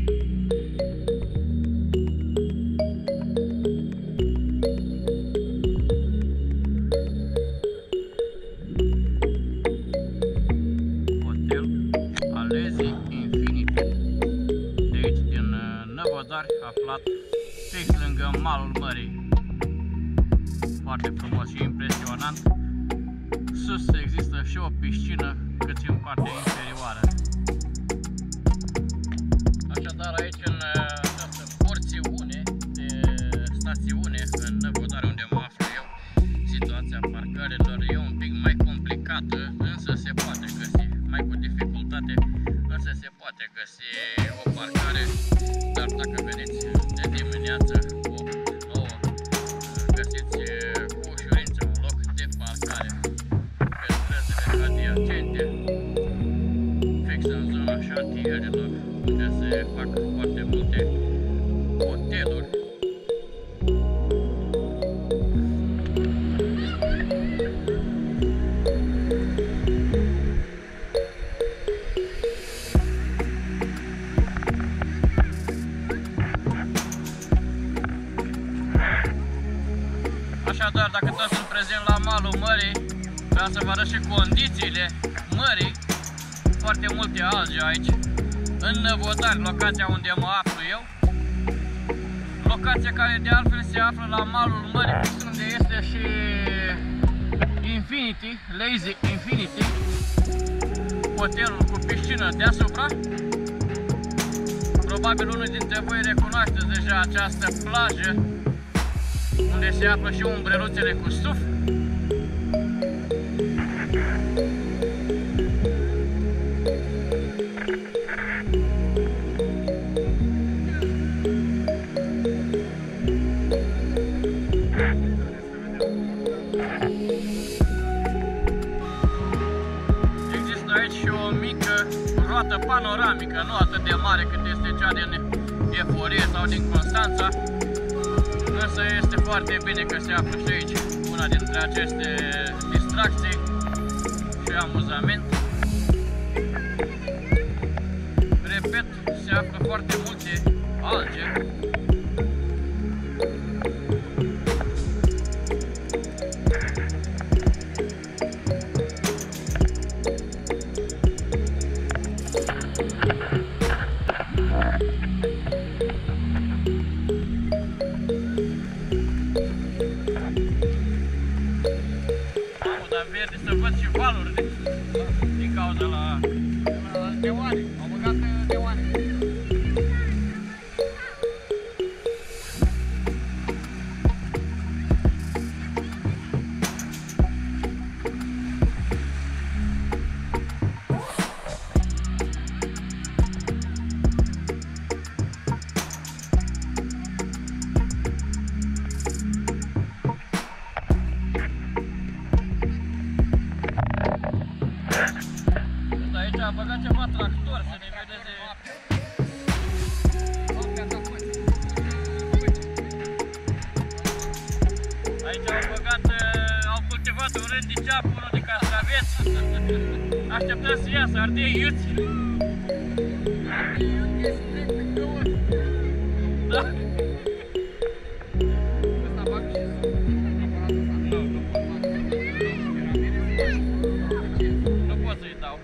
Aflat fix lângă malul mării. Foarte frumos și impresionant. Sus există și o piscină, cât și în partea inferioară. Așadar, aici în această porțiune de stațiune, în Năvodari, unde mă aflu eu, situația parcărilor e un pic mai complicată, însă se poate găsi. Mai cu dificultate, însă se poate găsi o parcare. Dar dacă veniți de dimineață cu nouă, găsiți cu ușurință un loc de parcare pe străzile adiacente, fix în zona șantierilor, unde se fac foarte multe hoteluri. Așadar, dacă tot sunt prezent la malul mării, vreau să vă arăt și condițiile mării. Foarte multe alge aici, în Năvodari, locația unde mă aflu eu. Locația care de altfel se află la malul mării, unde este și Infinity, Lazy Infinity, hotelul cu piscină deasupra. Probabil unul dintre voi recunoașteți deja această plajă, unde se află și umbreluțele cu stuf. Există aici și o mică roată panoramică, nu atât de mare cât este cea din Eforie sau din Constanța, însă este foarte bine că se află și aici una dintre aceste distracții și amuzament. Repet, se află foarte multe alge. Verde să văd și valuri din cauza la deoane, au băgat deoane. A băgat ceva tractor să ne vedeze. Aici au băgat, au cultivat un rând de ceapă, unul de castraveți. Așteptăm să iasă ardei iuți. Da. Nu pot să-i dau.